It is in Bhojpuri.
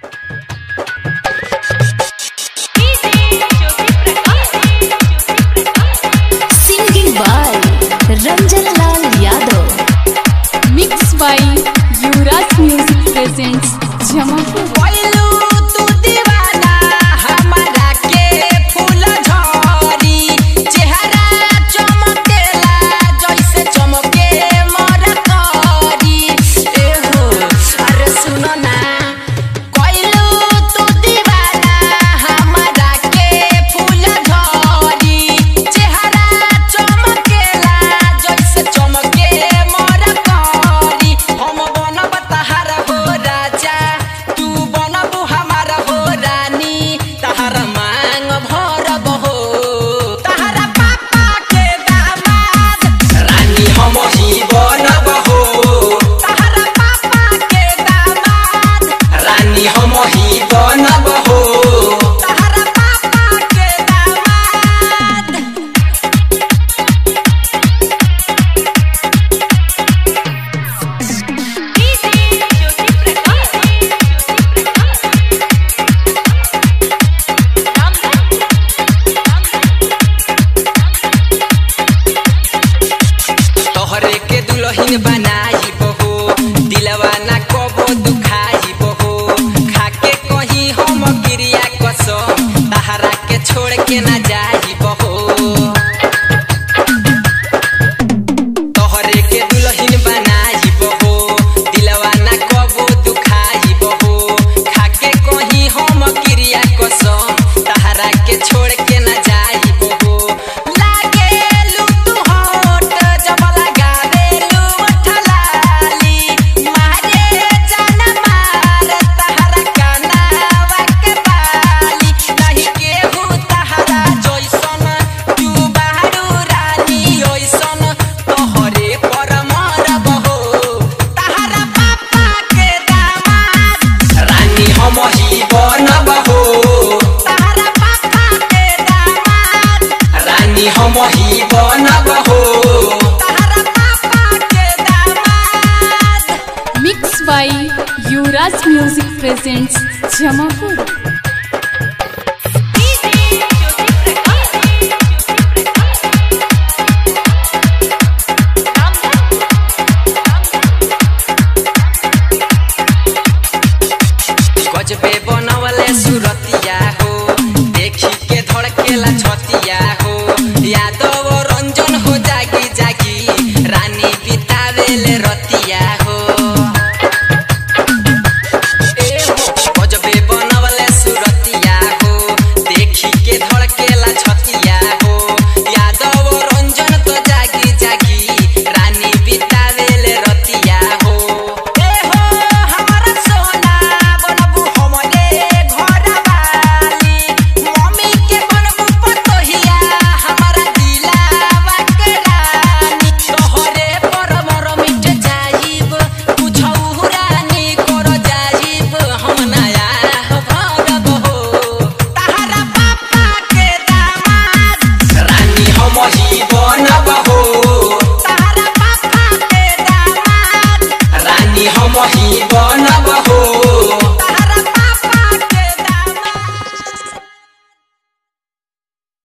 Singing by Ranjan Lal Yadav. Mixed by Yuvraj Music presents Jamapur. बनाई बहो दिलवा ना कबो दुखाई बहो खाके कहीं हम गिरिया कसम तहरा के छोड़ के ना जाई बहो तोहरे के दुल्हन बनाई बहो दिलवा ना कबो दुखाई बहो खाके कहीं हम गिरिया कसम तहरा के छोड़ के ना जाई बहो Mixed by Yuvraj Music presents Jamapur. गजबे